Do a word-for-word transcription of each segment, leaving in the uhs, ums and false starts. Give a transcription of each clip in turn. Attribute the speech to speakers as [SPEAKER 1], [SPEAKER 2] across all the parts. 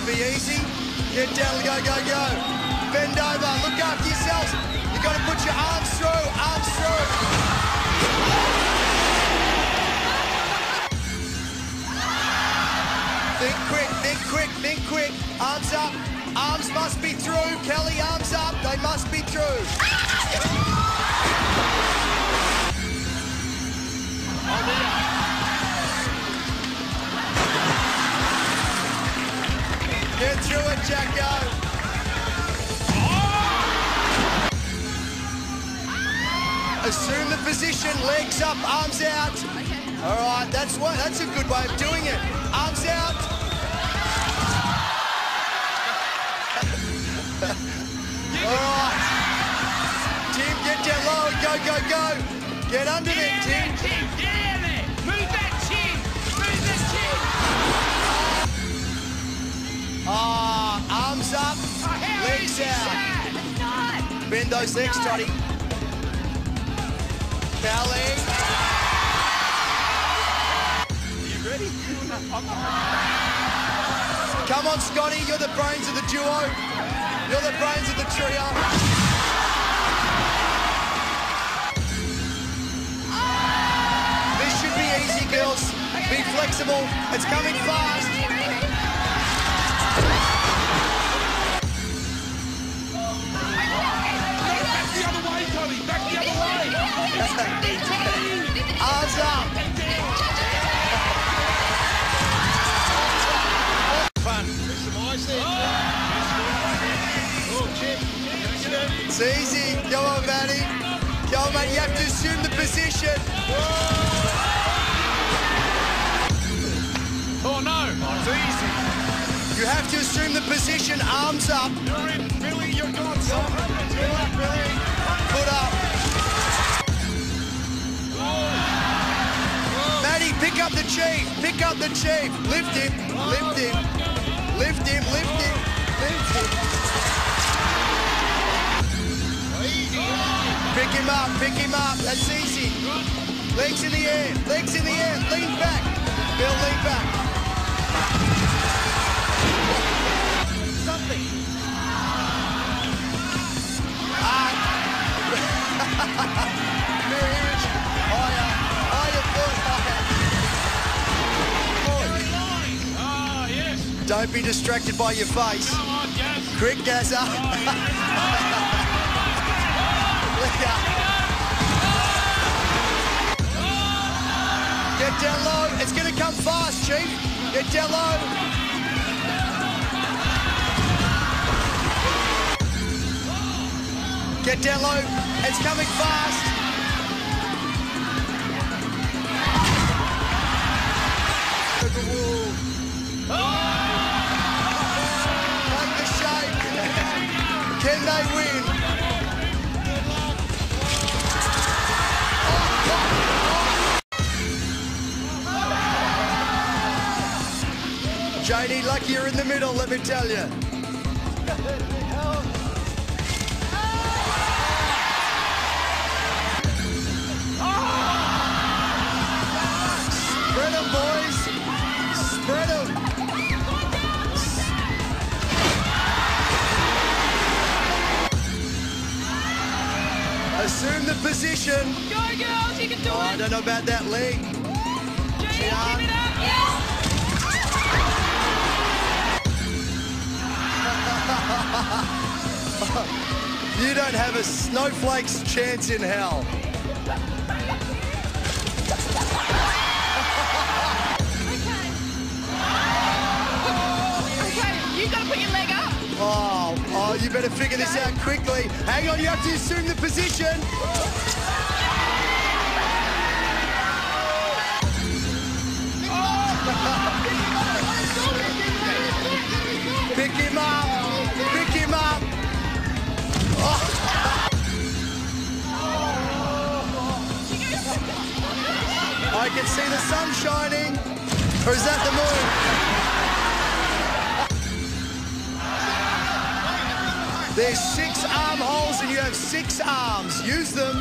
[SPEAKER 1] be easy. Get down, go, go, go. Bend over, look after yourselves. You've got to put your arms through, arms through. Think quick, think quick, think quick. Arms up, arms must be through. Kelly, arms up, they must be through. Get through it, Jacko. Assume the position, legs up, arms out. All right, that's what. That's a good way of doing it. Arms out. All right. Tim, get down low. Go, go, go. Get under there, Tim.
[SPEAKER 2] Tim, get in there. Move that chin. Move that chin.
[SPEAKER 1] Ah, arms up,
[SPEAKER 2] Oh,
[SPEAKER 1] legs out. Bend those legs, Toddy. Kelly. Are you ready? Come on, Scotty. You're the brains of the duo. You're the brains of the trio. This should be easy, girls. Be flexible. It's coming fast.
[SPEAKER 2] Back the other way, Tony. Back the other way.
[SPEAKER 1] Arms up.
[SPEAKER 3] Fun. There's some ice there. Oh, Chip.
[SPEAKER 1] It's easy. Go on, Matty. Go on, mate. You have to assume the position.
[SPEAKER 2] Oh, no.
[SPEAKER 3] It's easy.
[SPEAKER 1] You have to assume the position. Arms up.
[SPEAKER 3] You're in, Billy. You're gone, son. Good luck, Billy.
[SPEAKER 1] Foot up. Matty, pick up the chief. Pick up the chief. Lift him. Lift him. Lift him. Lift him. Lift him. Pick him up. Pick him up. That's easy. Legs in the air. Legs in the air. Lean back. Bill, lean back. Something. Ah. Mirror. Higher. Higher foot. Higher.
[SPEAKER 2] Ah, yes.
[SPEAKER 1] Don't be distracted by your face.
[SPEAKER 2] Come on, Gaz.
[SPEAKER 1] Quick, Gazza. Look up. Get down low. It's going to come fast, Chief. Get down low. Get down low. It's coming fast. Like the shape. Can they win? J D, lucky you're in the middle, let me tell you. Spread them, boys. Spread them. Assume the position.
[SPEAKER 4] Go, girls, you can do
[SPEAKER 1] Oh, I
[SPEAKER 4] it.
[SPEAKER 1] don't know about that leg.
[SPEAKER 4] Jane,
[SPEAKER 1] Yeah.
[SPEAKER 4] keep it up. Yes.
[SPEAKER 1] You don't have a snowflake's chance in hell.
[SPEAKER 4] Okay, you've got to put your leg up.
[SPEAKER 1] Oh, oh, you better figure this out quickly. Hang on, you have to assume the position. Pick him up. Pick him up. Oh. I can see the sun shining. Or is that the moon? There's six arm holes and you have six arms. Use them.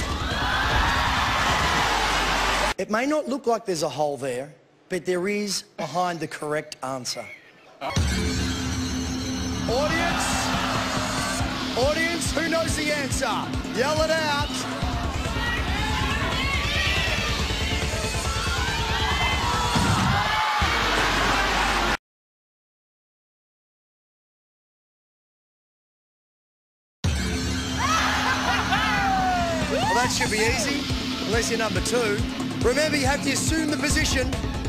[SPEAKER 1] It may not look like there's a hole there, but there is behind the correct answer. Audience? Audience, who knows the answer? Yell it out. Well, that should be easy, unless you're number two. Remember, you have to assume the position.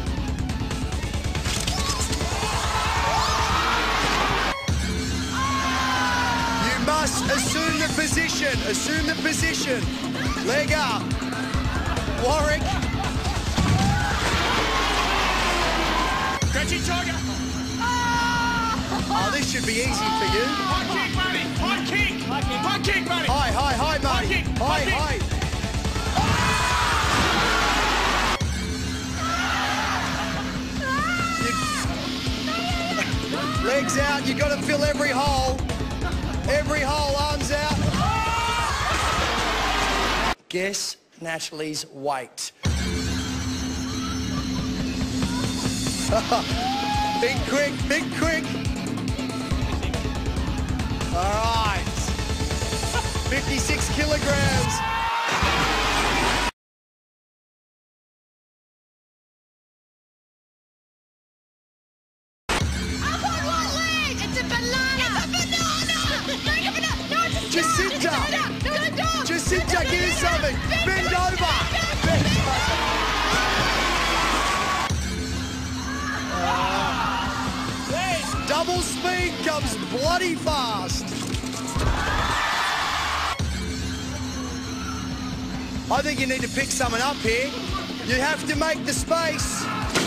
[SPEAKER 1] You must assume the position. Assume the position. Leg up. Warwick.
[SPEAKER 2] Crouching tiger.
[SPEAKER 1] Oh, this should be easy for you.
[SPEAKER 2] High kick, buddy. High kick. High kick, buddy.
[SPEAKER 1] Hi, hi, hi, mate.
[SPEAKER 2] High kick,
[SPEAKER 1] Hi,
[SPEAKER 2] high kick.
[SPEAKER 1] hi. You- Legs out, you got to fill every hole. Every hole, arms out. Guess Natalie's weight. Big quick, big quick. All right. fifty-six kilograms.
[SPEAKER 4] Up on one leg. It's a banana. It's a banana. Like a banana. No, it's a
[SPEAKER 1] Jacinta.
[SPEAKER 4] dog. No, it's a dog.
[SPEAKER 1] Jacinta,
[SPEAKER 4] It's a
[SPEAKER 1] give me
[SPEAKER 4] banana.
[SPEAKER 1] something. Bend over. Bend over. Double speed comes bloody fast. I think you need to pick someone up here. You have to make the space.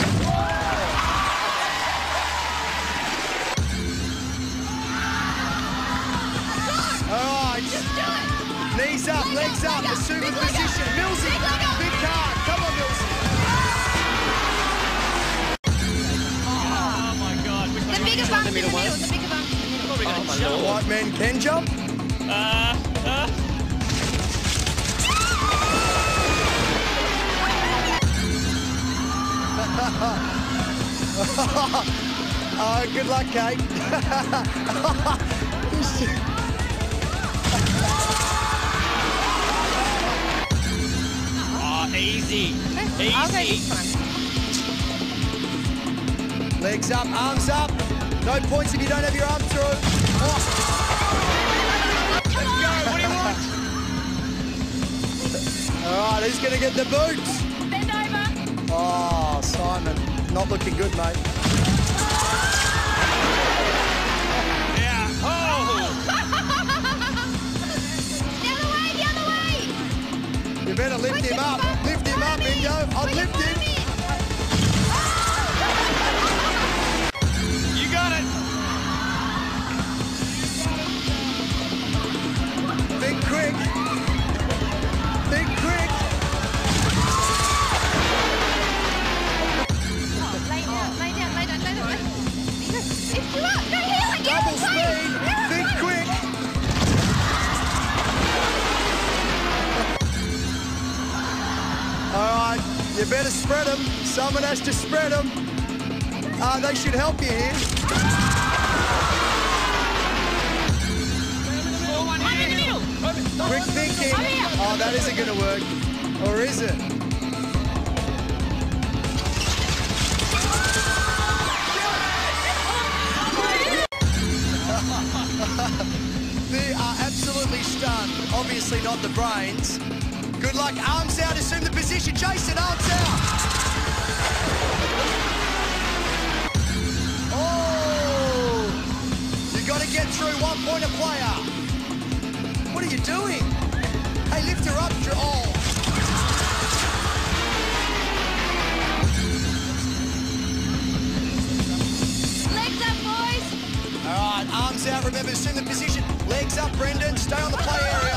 [SPEAKER 1] All right.
[SPEAKER 4] Just do it.
[SPEAKER 1] Knees up,
[SPEAKER 4] Leg
[SPEAKER 1] legs
[SPEAKER 4] up,
[SPEAKER 1] up,
[SPEAKER 4] leg up,
[SPEAKER 1] assume the
[SPEAKER 4] big leg up.
[SPEAKER 1] position. Millsy,
[SPEAKER 4] Big leg up.
[SPEAKER 1] big card. Come on, Millsy.
[SPEAKER 2] Oh my God. Which
[SPEAKER 4] The
[SPEAKER 2] one?
[SPEAKER 4] bigger bump in the middle. The bigger bump in the middle.
[SPEAKER 2] Probably gonna
[SPEAKER 1] The
[SPEAKER 2] jump.
[SPEAKER 1] white man can jump.
[SPEAKER 2] Uh, uh.
[SPEAKER 1] Oh, good luck, Kate.
[SPEAKER 2] Oh, easy.
[SPEAKER 4] I'll go
[SPEAKER 2] Easy.
[SPEAKER 4] this one.
[SPEAKER 1] Legs up, arms up. No points if you don't have your arm through. Oh.
[SPEAKER 2] Let's go. What do you want?
[SPEAKER 1] All right, who's going to get the boots?
[SPEAKER 4] Bend over.
[SPEAKER 1] Oh, Simon. Not looking good, mate.
[SPEAKER 2] Yeah. Oh.
[SPEAKER 4] The other way, the other way.
[SPEAKER 1] You better lift
[SPEAKER 4] Push
[SPEAKER 1] him
[SPEAKER 4] it
[SPEAKER 1] up.
[SPEAKER 4] forward,
[SPEAKER 1] Lift him up,
[SPEAKER 4] Simon.
[SPEAKER 1] Ingo. I'll
[SPEAKER 4] Push it
[SPEAKER 1] lift him.
[SPEAKER 4] forward.
[SPEAKER 2] You got it.
[SPEAKER 1] Think quick. Think quick.
[SPEAKER 4] Lay down, lay down, lay down, lay down, lay down. Lift you up. Go here, like
[SPEAKER 1] Double speed. Think quick. All right, you better spread them. Someone has to spread them. Uh, they should help you here.
[SPEAKER 4] I'm in the middle.
[SPEAKER 1] Quick thinking.
[SPEAKER 4] I'm here.
[SPEAKER 1] Oh, that isn't going to work. Or is it? They are absolutely stunned. Obviously not the brains. Good luck. Arms out. Assume the position. Jason, arms out. Oh! You got to get through one point a player. What are you doing? Hey, lift her up. Oh.
[SPEAKER 4] Legs up, boys.
[SPEAKER 1] All right, arms out. Remember, assume the position. Legs up, Brendan. Stay on the play area.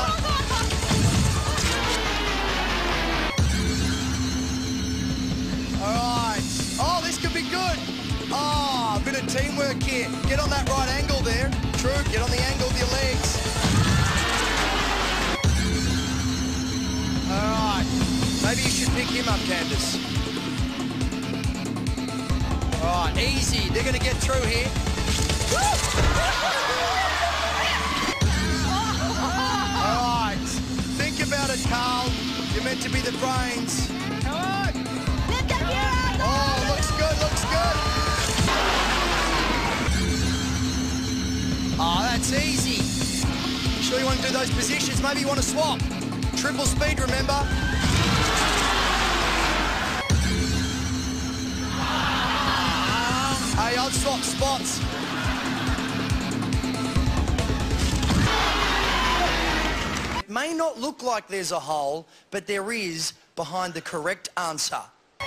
[SPEAKER 1] All right. Oh, this could be good. Oh, a bit of teamwork here. Get on that right angle there. True, get on the angle with your legs. All right. Maybe you should pick him up, Candace. All right, easy. They're going to get through here. All right. Think about it, Carl. You're meant to be the brains.
[SPEAKER 3] Come on.
[SPEAKER 1] Oh, looks good, looks good. Oh, that's easy. Sure you want to do those positions? Maybe you want to swap. Triple speed, remember? Hey, I'll swap spots. It may not look like there's a hole, but there is behind the correct answer.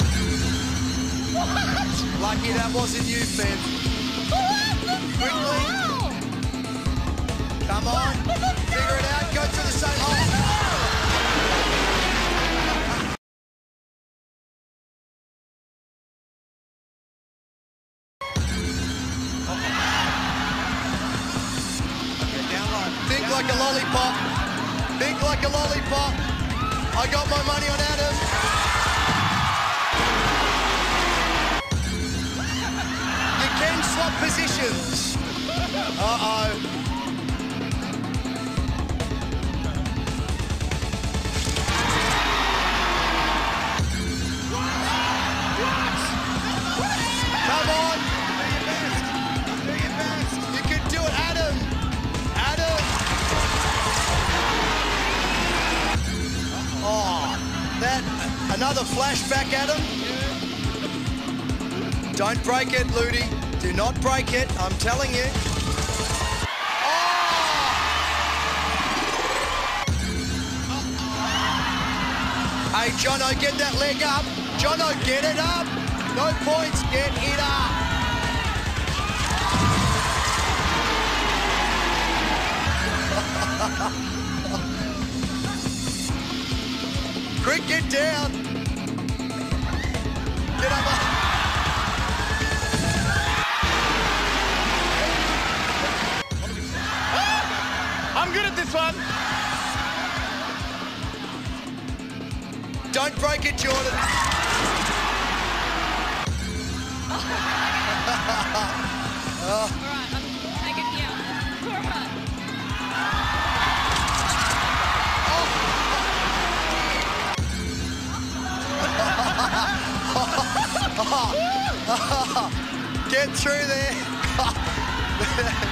[SPEAKER 1] Lucky that wasn't you, Fib. Quickly. Come on. Figure it out. Go to the same hole. Think like a lollipop. Think like a lollipop. I got my money on Adam. You can swap positions. Uh-oh. Come on.
[SPEAKER 3] Do your best.
[SPEAKER 1] You can do it, Adam. Adam. Oh, that, another flashback, Adam. Don't break it, Ludi. Do not break it, I'm telling you. Oh! Hey, Jono, get that leg up. Jono, get it up. No points, get it up. Quick, get down. Get up.
[SPEAKER 3] I'm good at this one.
[SPEAKER 1] Don't break it, Jordan.
[SPEAKER 4] All right, I'm taking you out. All right.
[SPEAKER 1] Get through there.